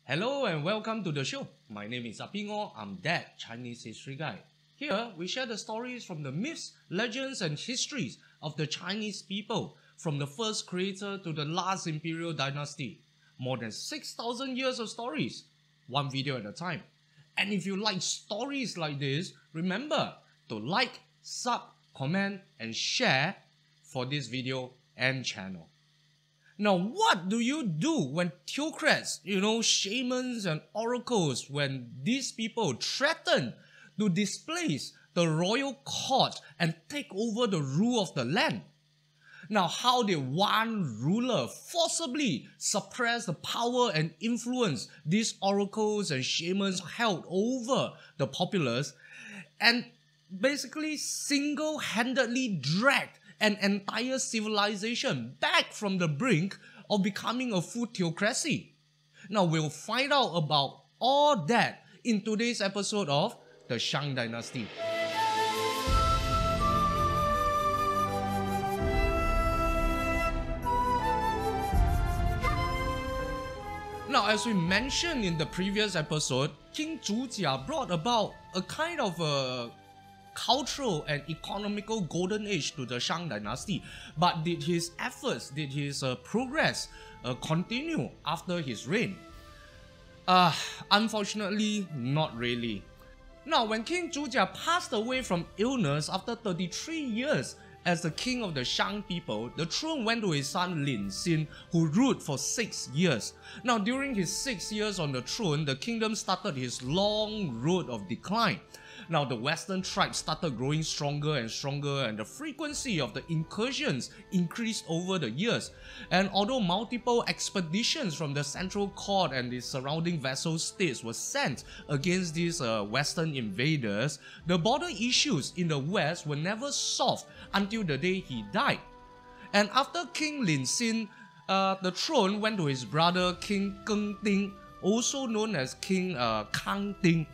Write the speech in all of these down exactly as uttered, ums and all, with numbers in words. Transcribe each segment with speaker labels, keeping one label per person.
Speaker 1: Hello and welcome to the show. My name is Apingo. I'm that Chinese history guy. Here, we share the stories from the myths, legends, and histories of the Chinese people, from the first creator to the last imperial dynasty. More than six thousand years of stories, one video at a time. And if you like stories like this, remember to like, sub, comment, and share for this video and channel. Now, what do you do when theocrats, you know, shamans and oracles, when these people threaten to displace the royal court and take over the rule of the land? Now, how did one ruler forcibly suppress the power and influence these oracles and shamans held over the populace and basically single-handedly dragged an entire civilization back from the brink of becoming a full theocracy? Now, we'll find out about all that in today's episode of the Shang Dynasty. Now, as we mentioned in the previous episode, King Zhujia brought about a kind of a cultural and economical golden age to the Shang Dynasty. But did his efforts, did his uh, progress uh, continue after his reign? Uh, unfortunately, not really. Now, when King Zhujia passed away from illness after thirty-three years as the king of the Shang people, the throne went to his son Lin Xin, who ruled for six years. Now, during his six years on the throne, the kingdom started his long road of decline. Now, the western tribes started growing stronger and stronger, and the frequency of the incursions increased over the years. And although multiple expeditions from the central court and the surrounding vassal states were sent against these uh, western invaders, the border issues in the west were never solved until the day he died. And after King Lin Xin, uh, the throne went to his brother King Geng Ding, also known as King uh, Kang Ding.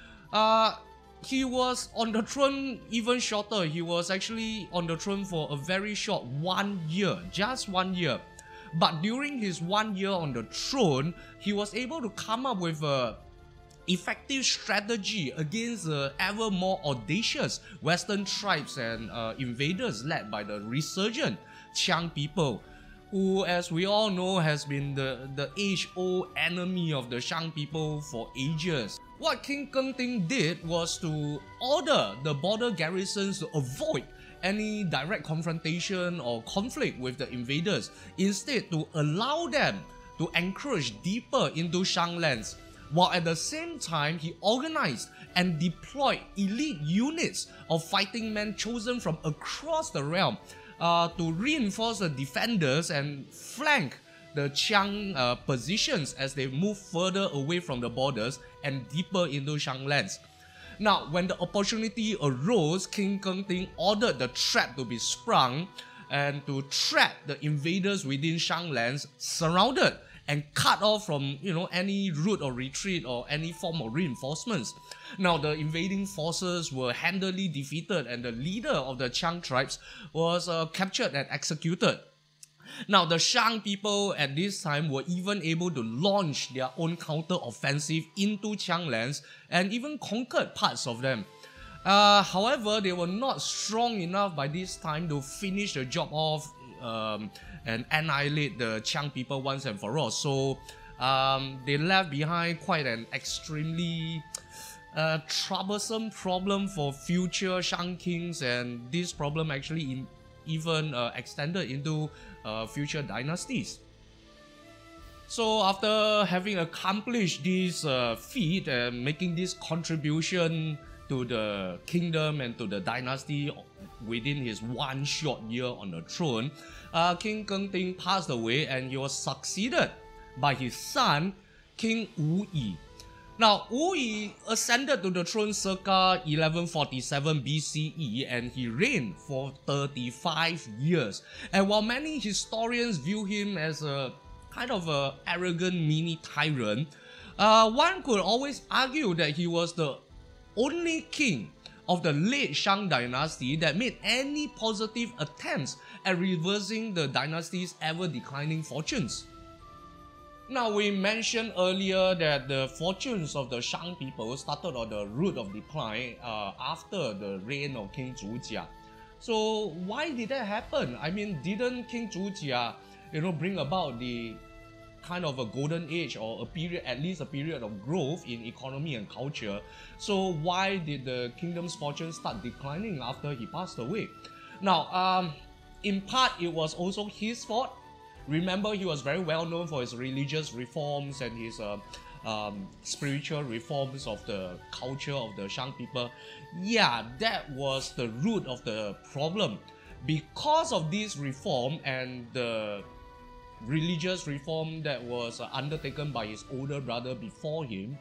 Speaker 1: Uh, He was on the throne even shorter. He was actually on the throne for a very short one year, just one year. But during his one year on the throne, he was able to come up with a effective strategy against the ever more audacious western tribes and uh, invaders led by the resurgent Qiang people, who, as we all know, has been the, the age-old enemy of the Shang people for ages. What King Geng Ding did was to order the border garrisons to avoid any direct confrontation or conflict with the invaders, instead to allow them to encroach deeper into Shang lands, while at the same time he organized and deployed elite units of fighting men chosen from across the realm uh, to reinforce the defenders and flank the Qiang uh, positions as they move further away from the borders and deeper into Shang lands. Now, when the opportunity arose, King Geng Ding ordered the trap to be sprung and to trap the invaders within Shang lands, surrounded and cut off from, you know, any route or retreat or any form of reinforcements. Now, the invading forces were handily defeated, and the leader of the Qiang tribes was uh, captured and executed. Now, the Shang people at this time were even able to launch their own counter-offensive into Qiang lands and even conquered parts of them. Uh, however, they were not strong enough by this time to finish the job off um, and annihilate the Qiang people once and for all. So um, they left behind quite an extremely uh, troublesome problem for future Shang kings, and this problem actually in even uh, extended into uh, future dynasties. So after having accomplished this uh, feat and making this contribution to the kingdom and to the dynasty within his one short year on the throne, uh, King Geng Ding passed away, and he was succeeded by his son, King Wu Yi. Now, Wu Yi ascended to the throne circa eleven forty-seven B C E, and he reigned for thirty-five years. And while many historians view him as a kind of a arrogant mini tyrant, uh, one could always argue that he was the only king of the late Shang dynasty that made any positive attempts at reversing the dynasty's ever declining fortunes. Now, we mentioned earlier that the fortunes of the Shang people started on the root of decline uh, after the reign of King Zhujia. So why did that happen? I mean, didn't King Zhujia, you know, bring about the kind of a golden age or a period, at least a period of growth in economy and culture? So why did the kingdom's fortune start declining after he passed away? Now, um, in part, it was also his fault. Remember, he was very well known for his religious reforms and his uh, um, spiritual reforms of the culture of the Shang people. Yeah, that was the root of the problem. Because of this reform and the religious reform that was uh, undertaken by his older brother before him,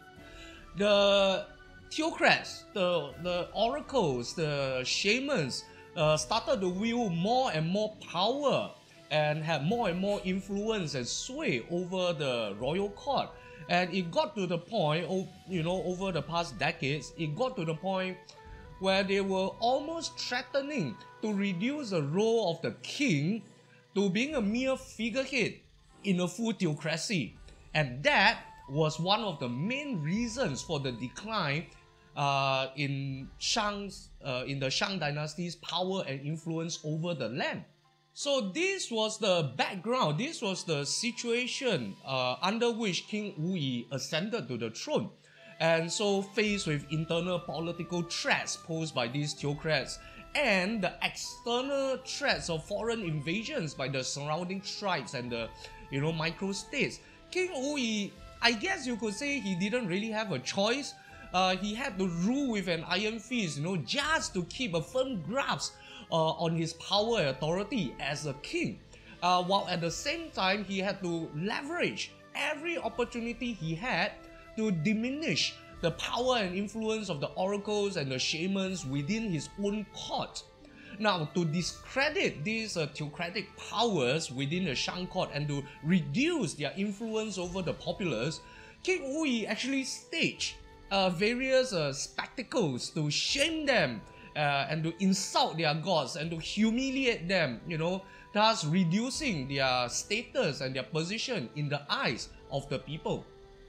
Speaker 1: the theocrats, the, the oracles, the shamans uh, started to wield more and more power and had more and more influence and sway over the royal court. And it got to the point, you know, over the past decades, it got to the point where they were almost threatening to reduce the role of the king to being a mere figurehead in a full theocracy. And that was one of the main reasons for the decline uh, in Shang's, uh, in the Shang dynasty's power and influence over the land. So this was the background, this was the situation uh, under which King Wu Yi ascended to the throne. And so faced with internal political threats posed by these theocrats and the external threats of foreign invasions by the surrounding tribes and the, you know, micro-states, King Wu Yi, I guess you could say he didn't really have a choice. Uh, he had to rule with an iron fist, you know, just to keep a firm grasp Uh, on his power and authority as a king, uh, while at the same time he had to leverage every opportunity he had to diminish the power and influence of the oracles and the shamans within his own court. Now, to discredit these uh, theocratic powers within the Shang court and to reduce their influence over the populace, King Wu Yi actually staged uh, various uh, spectacles to shame them Uh, and to insult their gods and to humiliate them, you know, thus reducing their status and their position in the eyes of the people.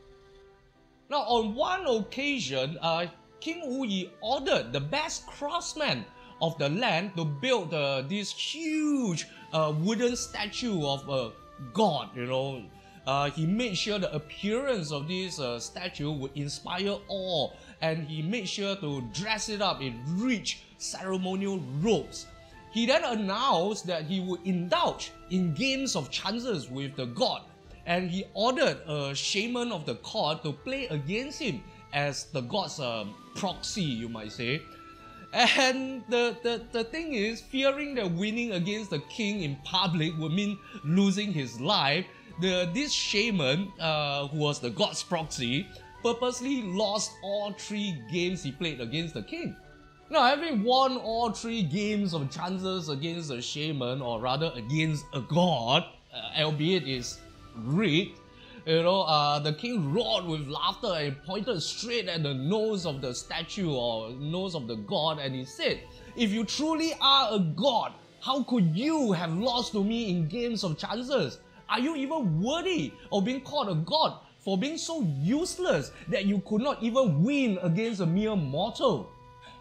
Speaker 1: Now, on one occasion, uh, King Wu Yi ordered the best craftsmen of the land to build uh, this huge uh, wooden statue of a god, you know. Uh, he made sure the appearance of this uh, statue would inspire awe, and he made sure to dress it up in rich ceremonial robes. He then announced that he would indulge in games of chances with the god, and he ordered a shaman of the court to play against him as the god's uh, proxy, you might say. And the, the, the thing is, fearing that winning against the king in public would mean losing his life, the, this shaman, uh, who was the god's proxy, purposely lost all three games he played against the king. Now, having won all three games of chances against a shaman, or rather against a god, uh, albeit is rigged, you know, uh, the king roared with laughter and pointed straight at the nose of the statue or nose of the god, and he said, "If you truly are a god, how could you have lost to me in games of chances? Are you even worthy of being called a god for being so useless that you could not even win against a mere mortal?"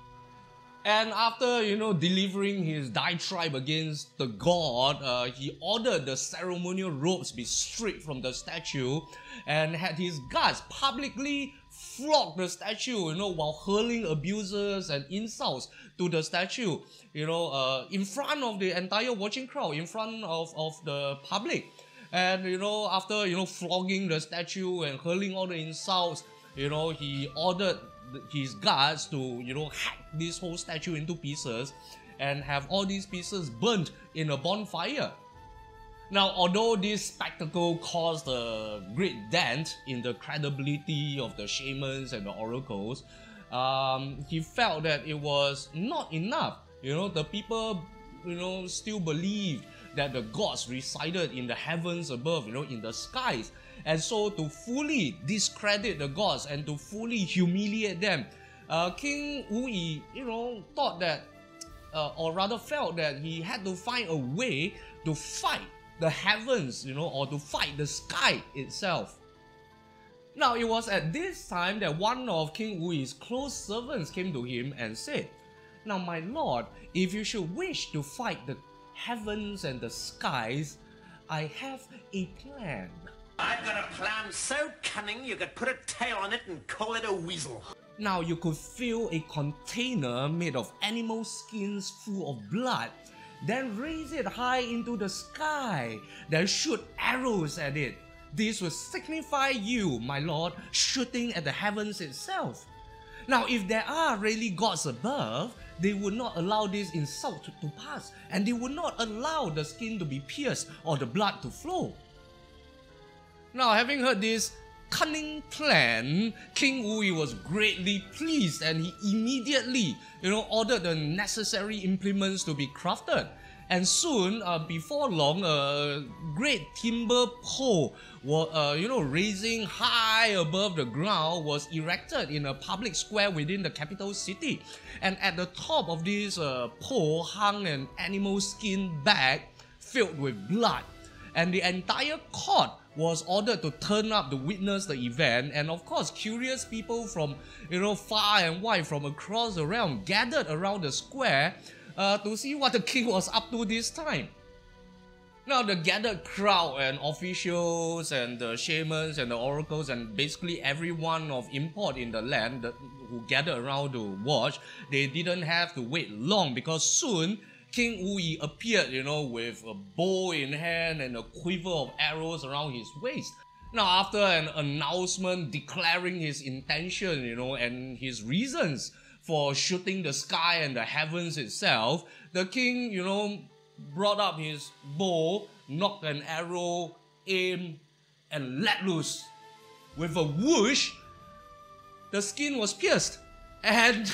Speaker 1: And after, you know, delivering his diatribe against the god, uh, he ordered the ceremonial robes be stripped from the statue and had his guards publicly flog the statue, you know, while hurling abuses and insults to the statue, you know, uh, in front of the entire watching crowd, in front of, of the public. And, you know, after, you know, flogging the statue and hurling all the insults, you know, he ordered his guards to, you know, hack this whole statue into pieces and have all these pieces burnt in a bonfire. Now, although this spectacle caused a great dent in the credibility of the shamans and the oracles, um, he felt that it was not enough. You know, the people, you know, still believed that the gods resided in the heavens above, you know, in the skies. And so, to fully discredit the gods and to fully humiliate them, uh, King Wu Yi, you know, thought that, uh, or rather felt that he had to find a way to fight the heavens, you know, or to fight the sky itself. Now, it was at this time that one of King Wuyi's close servants came to him and said, "Now, my lord, if you should wish to fight the heavens and the skies, I have a plan."
Speaker 2: I've got a plan so cunning you could put a tail on it and call it a weasel.
Speaker 1: Now, you could fill a container made of animal skins full of blood, then raise it high into the sky, then shoot arrows at it. This would signify you, my lord, shooting at the heavens itself. Now, if there are really gods above, they would not allow this insult to, to pass, and they would not allow the skin to be pierced or the blood to flow. Now, having heard this cunning plan, King Wuyi was greatly pleased, and he immediately, you know, ordered the necessary implements to be crafted. And soon, uh, before long, a great timber pole, was, uh, you know, raising high above the ground, was erected in a public square within the capital city. And at the top of this uh, pole hung an animal skin bag filled with blood. And the entire court was ordered to turn up to witness the event. And of course, curious people from, you know, far and wide from across the realm gathered around the square Uh, to see what the king was up to this time. Now, the gathered crowd and officials and the shamans and the oracles and basically everyone of import in the land that, who gathered around to watch, they didn't have to wait long, because soon King Wuyi appeared, you know, with a bow in hand and a quiver of arrows around his waist. Now, after an announcement declaring his intention, you know, and his reasons for shooting the sky and the heavens itself, the king, you know, brought up his bow, knocked an arrow, aimed, and let loose. With a whoosh, the skin was pierced. And,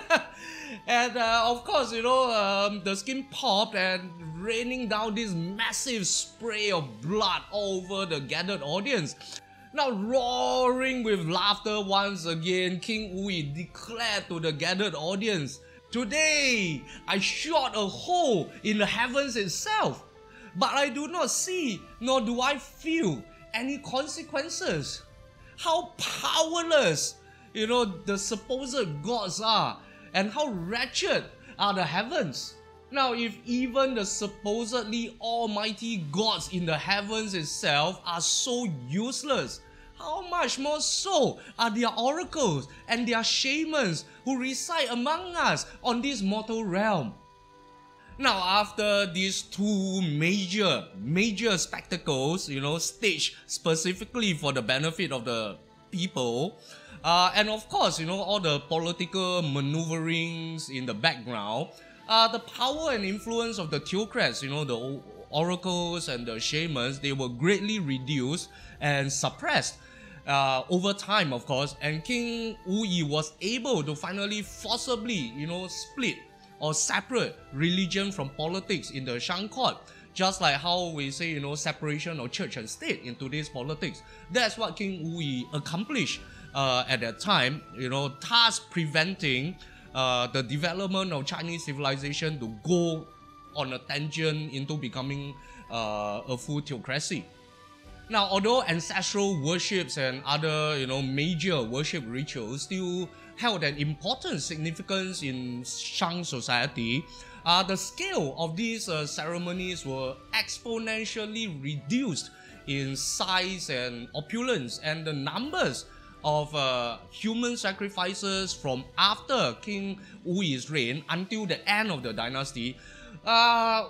Speaker 1: and uh, of course, you know, um, the skin popped and raining down this massive spray of blood all over the gathered audience. Now, roaring with laughter once again, King Wuyi declared to the gathered audience, "Today, I shot a hole in the heavens itself, but I do not see, nor do I feel any consequences. How powerless, you know, the supposed gods are, and how wretched are the heavens. Now, if even the supposedly almighty gods in the heavens itself are so useless, how much more so are their oracles and their shamans who reside among us on this mortal realm?" Now, after these two major, major spectacles, you know, staged specifically for the benefit of the people, uh, and of course, you know, all the political maneuverings in the background, uh, the power and influence of the theocrats, you know, the oracles and the shamans, they were greatly reduced and suppressed uh, over time, of course, and King Wuyi was able to finally forcibly, you know, split or separate religion from politics in the Shang court, just like how we say, you know, separation of church and state in today's politics. That's what King Wuyi accomplished uh, at that time, you know, thus preventing uh, the development of Chinese civilization to go on a tangent into becoming uh, a full theocracy. Now, although ancestral worships and other, you know, major worship rituals still held an important significance in Shang society, uh, the scale of these uh, ceremonies were exponentially reduced in size and opulence, and the numbers of uh, human sacrifices from after King Wuyi's reign until the end of the dynasty uh,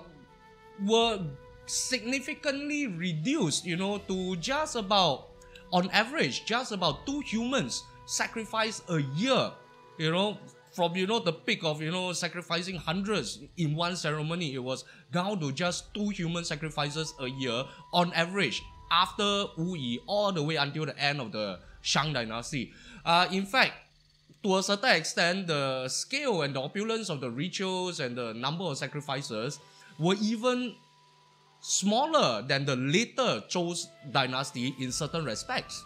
Speaker 1: were significantly reduced, you know, to just about, on average, just about two humans sacrificed a year, you know, from, you know, the peak of, you know, sacrificing hundreds in one ceremony. It was down to just two human sacrifices a year on average after Wuyi all the way until the end of the Shang dynasty. Uh, in fact, to a certain extent, the scale and the opulence of the rituals and the number of sacrifices were even smaller than the later Zhou dynasty in certain respects.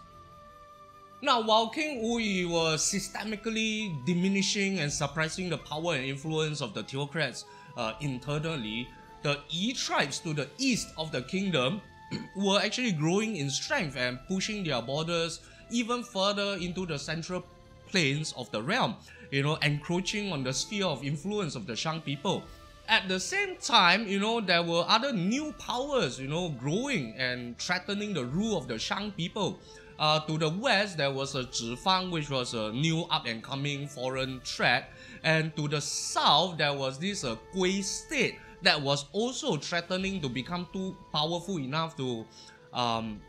Speaker 1: Now, while King Wuyi was systemically diminishing and suppressing the power and influence of the theocrats uh, internally, the Yi tribes to the east of the kingdom were actually growing in strength and pushing their borders even further into the central plains of the realm, you know, encroaching on the sphere of influence of the Shang people. At the same time, you know, there were other new powers, you know, growing and threatening the rule of the Shang people. Uh, to the west, there was a Zhifang, which was a new up-and-coming foreign threat. And to the south, there was this uh, Gui state that was also threatening to become too powerful enough to um,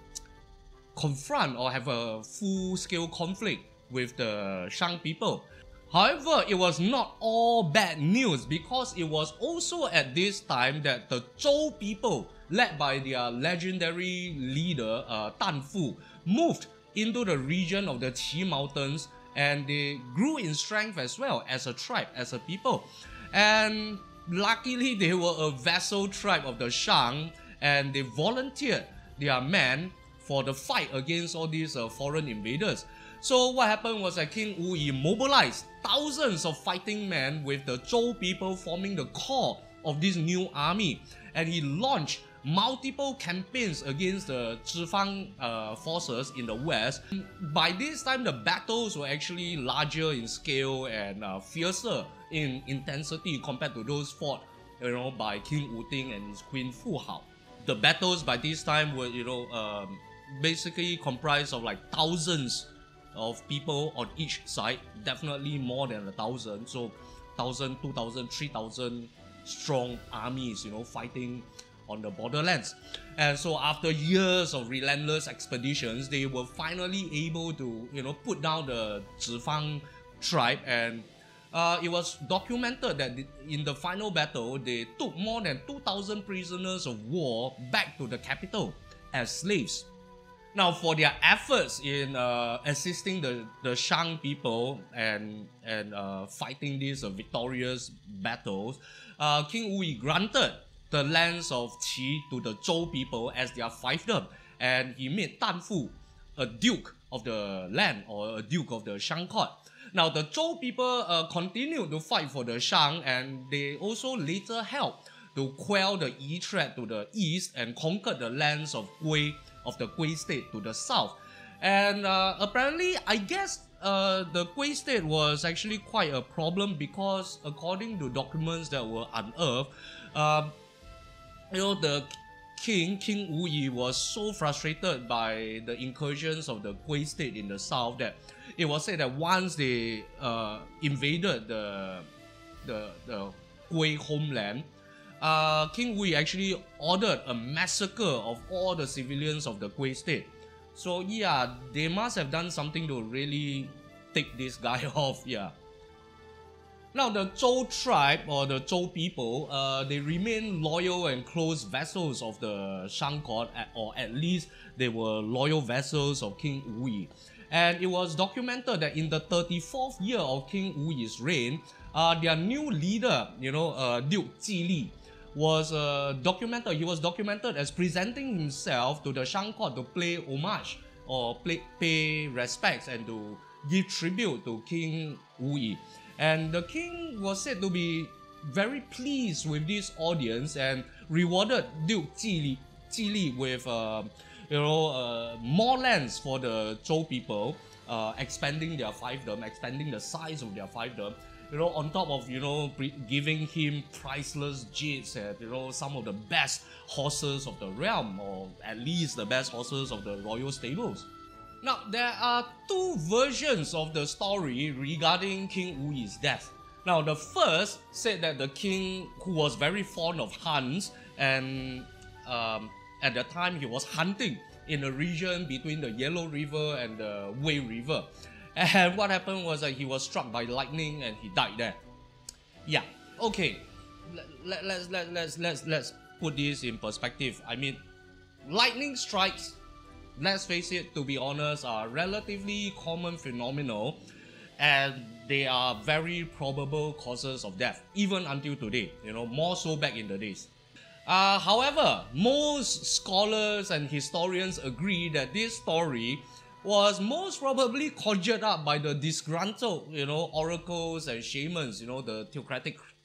Speaker 1: confront or have a full-scale conflict with the Shang people. However, it was not all bad news, because it was also at this time that the Zhou people, led by their legendary leader uh, Dan Fu, moved into the region of the Qi Mountains, and they grew in strength as well as a tribe, as a people. And luckily, they were a vassal tribe of the Shang, and they volunteered their men for the fight against all these uh, foreign invaders. So what happened was that King Wu Yi mobilized thousands of fighting men, with the Zhou people forming the core of this new army, and he launched multiple campaigns against the Zhifang uh, forces in the west. By this time, the battles were actually larger in scale and uh, fiercer in intensity compared to those fought, you know, by King Wu Ting and his queen Fu Hao. The battles by this time were, you know, um, basically comprised of like thousands of people on each side, definitely more than a thousand. So, thousand, two thousand, three thousand strong armies, you know, fighting on the borderlands. And so after years of relentless expeditions, they were finally able to, you know, put down the Zhifang tribe, and uh, it was documented that in the final battle, they took more than two thousand prisoners of war back to the capital as slaves. Now, for their efforts in uh, assisting the, the Shang people and, and uh, fighting these uh, victorious battles, uh, King Wu Yi granted the lands of Qi to the Zhou people as their fiefdom, and he made Dan Fu a duke of the land, or a duke of the Shang court. Now, the Zhou people uh, continued to fight for the Shang, and they also later helped to quell the Yi threat to the east and conquered the lands of Gui, of the Gui state to the south. And uh, apparently, I guess uh, the Gui state was actually quite a problem, because according to documents that were unearthed, um, you know, the king, King Wu Yi, was so frustrated by the incursions of the Gui state in the south that it was said that once they uh, invaded the, the, the Gui homeland, uh, King Wu Yi actually ordered a massacre of all the civilians of the Gui state. So yeah, they must have done something to really take this guy off, yeah. Now, the Zhou tribe, or the Zhou people, uh, they remain loyal and close vassals of the Shang court, or at least they were loyal vassals of King Wu Yi. And it was documented that in the thirty-fourth year of King Wu Yi's reign, uh, their new leader, you know, uh, Duke Ji Li, was uh, documented. He was documented as presenting himself to the Shang court to pay homage, or play, pay respects, and to give tribute to King Wu Yi. And the king was said to be very pleased with this audience and rewarded Duke Ji Li, Ji Li with uh, you know, uh, more lands for the Zhou people, uh, expanding their fiefdom, expanding the size of their fiefdom. You know, on top of, you know, giving him priceless jades and, you know, some of the best horses of the realm, or at least the best horses of the royal stables. Now, there are two versions of the story regarding King Wu Yi's death. Now, the first said that the king, who was very fond of hunts, and um, at the time he was hunting in the region between the Yellow River and the Wei River. And what happened was that he was struck by lightning and he died there. Yeah, okay. Let, let's, let, let's, let's, let's put this in perspective. I mean, lightning strikes, let's face it, to be honest, are relatively common phenomenon, and they are very probable causes of death, even until today, you know, more so back in the days. Uh, however, most scholars and historians agree that this story was most probably conjured up by the disgruntled, you know, oracles and shamans, you know, the theocratic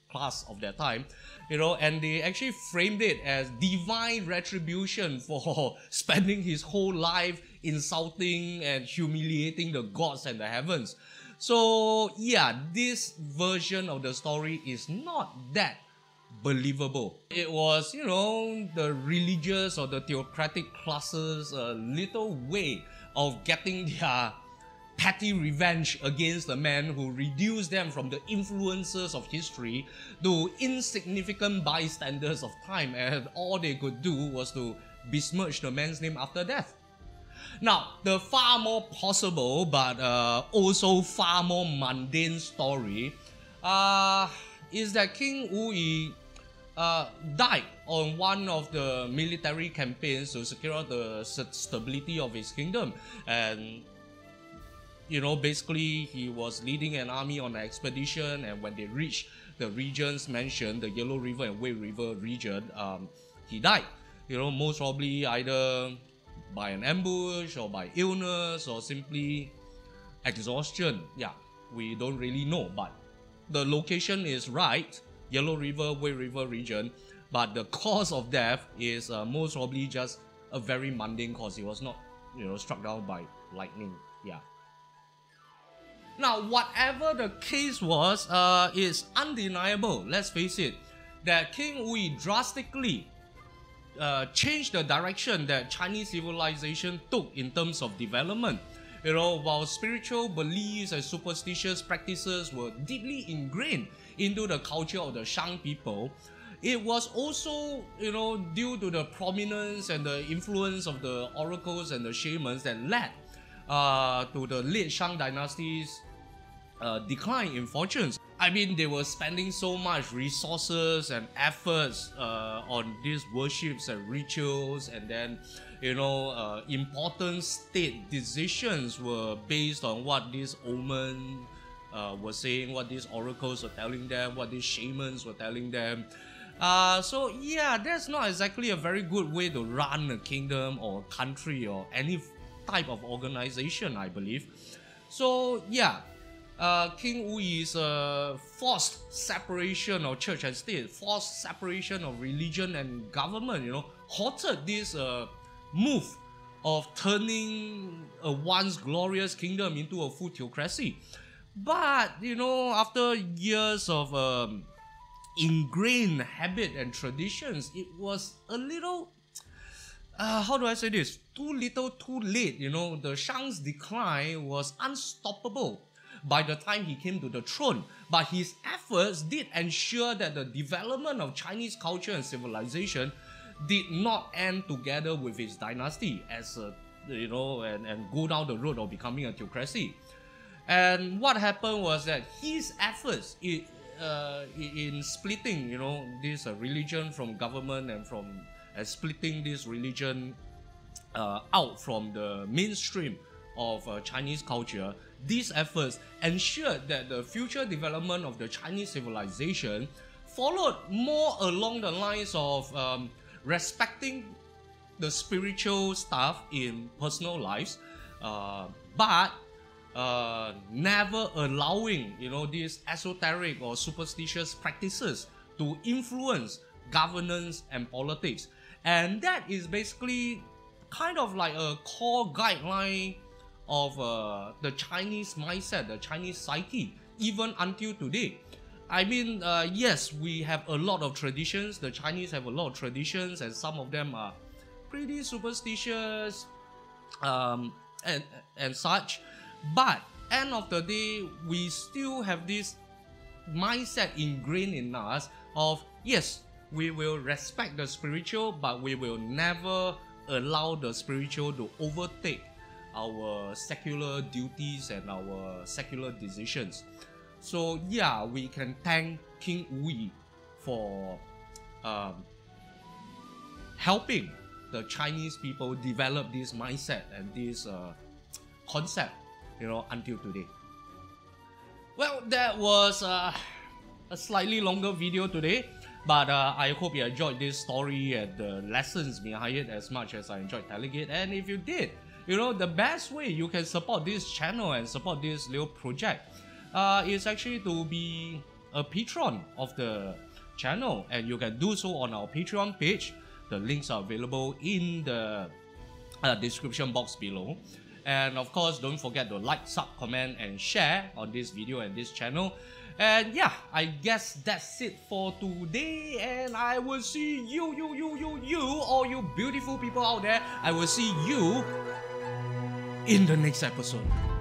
Speaker 1: class of that time, you know, and they actually framed it as divine retribution for spending his whole life insulting and humiliating the gods and the heavens. So yeah, this version of the story is not that believable. It was, you know, the religious or the theocratic classes' a little way of getting their petty revenge against the man who reduced them from the influences of history to insignificant bystanders of time, and all they could do was to besmirch the man's name after death. Now, the far more possible but uh, also far more mundane story uh, is that King Wu Yi uh, died on one of the military campaigns to secure the stability of his kingdom. And you know, basically he was leading an army on an expedition, and when they reached the regions mentioned, the Yellow River and Wei River region, um, he died. You know, most probably either by an ambush or by illness or simply exhaustion. Yeah, we don't really know, but the location is right, Yellow River, Wei River region, but the cause of death is uh, most probably just a very mundane cause. He was not, you know, struck down by lightning. Yeah. Now, whatever the case was, uh, it's undeniable, let's face it, that King Wu Yi drastically uh, changed the direction that Chinese civilization took in terms of development. You know, while spiritual beliefs and superstitious practices were deeply ingrained into the culture of the Shang people, it was also, you know, due to the prominence and the influence of the oracles and the shamans that led uh, to the late Shang dynasty's uh, decline in fortunes. I mean, they were spending so much resources and efforts uh, on these worships and rituals, and then, you know, uh, important state decisions were based on what these omens uh, were saying, what these oracles were telling them, what these shamans were telling them. Uh, so yeah, that's not exactly a very good way to run a kingdom or a country or any type of organization, I believe. So yeah, uh, King Wu Yi's uh, forced separation of church and state, forced separation of religion and government, you know, halted this uh, move of turning a once glorious kingdom into a full theocracy. But, you know, after years of um, ingrained habit and traditions, it was a little, uh, how do I say this, too little too late. You know, the Shang's decline was unstoppable by the time he came to the throne, but his efforts did ensure that the development of Chinese culture and civilization did not end together with his dynasty as a, you know, and, and go down the road of becoming a theocracy. And what happened was that his efforts in, uh, in splitting, you know, this uh, religion from government and from uh, splitting this religion uh, out from the mainstream of uh, Chinese culture, these efforts ensured that the future development of the Chinese civilization followed more along the lines of um, respecting the spiritual stuff in personal lives, uh, but uh, never allowing, you know, these esoteric or superstitious practices to influence governance and politics. And that is basically kind of like a core guideline of uh, the Chinese mindset, the Chinese psyche, even until today. I mean, uh, yes, we have a lot of traditions. The Chinese have a lot of traditions, and some of them are pretty superstitious um, and, and such. But end of the day, we still have this mindset ingrained in us of, yes, we will respect the spiritual, but we will never allow the spiritual to overtake our secular duties and our secular decisions. So yeah, we can thank King Wu Yi for um, helping the Chinese people develop this mindset and this uh, concept, you know, until today. Well, that was uh, a slightly longer video today, but uh, I hope you enjoyed this story and the lessons behind it as much as I enjoyed telling it. And if you did, you know, the best way you can support this channel and support this little project uh, is actually to be a patron of the channel, and you can do so on our Patreon page. The links are available in the uh, description box below. And of course, don't forget to like, sub, comment, and share on this video and this channel. And yeah, I guess that's it for today. And I will see you, you, you, you, you, all you beautiful people out there. I will see you in the next episode.